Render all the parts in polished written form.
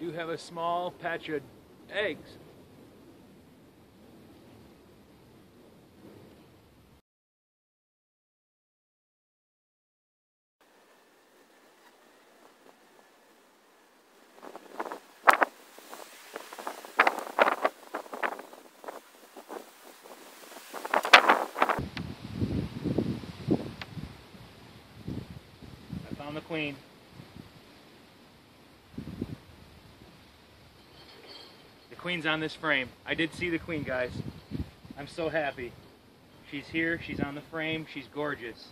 you have a small patch of eggs. I found the queen. The queen's on this frame. I did see the queen, guys. I'm so happy. She's here, she's on the frame, she's gorgeous.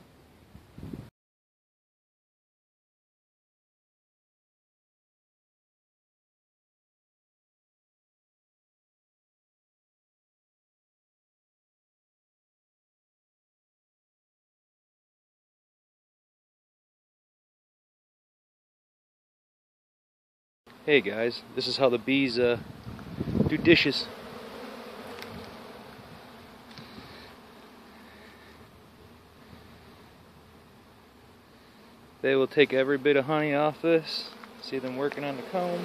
Hey guys, this is how the bees do dishes. They will take every bit of honey off this. See them working on the comb.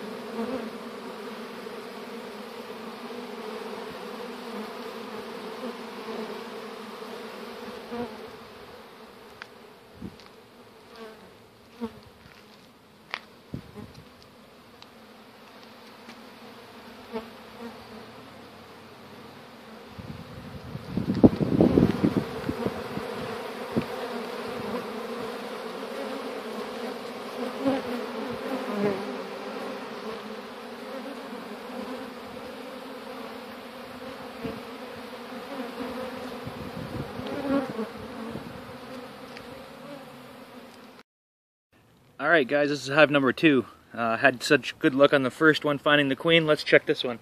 Alright guys, this is hive number 2. Had such good luck on the first one finding the queen. Let's check this one.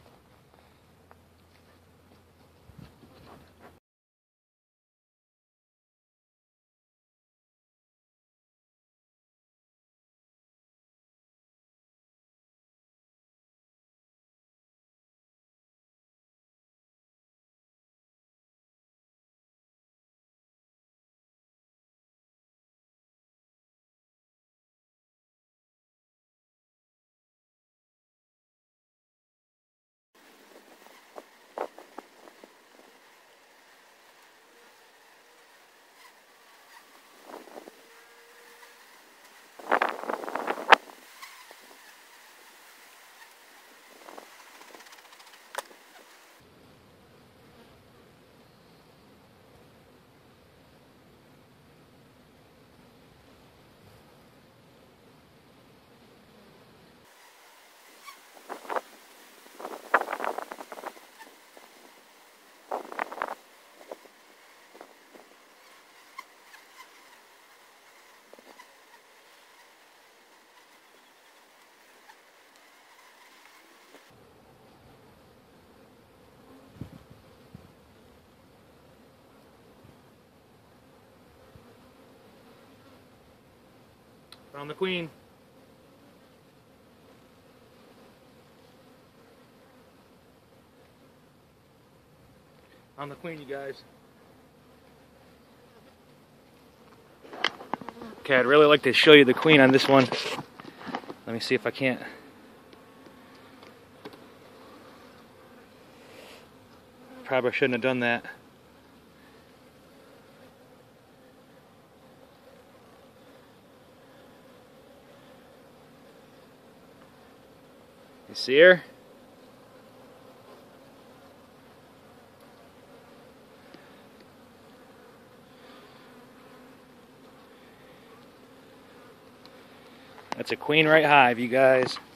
Found the queen. Found the queen, you guys. Okay, I'd really like to show you the queen on this one. Let me see if I can't. Probably shouldn't have done that. You see her? That's a queen right hive, you guys.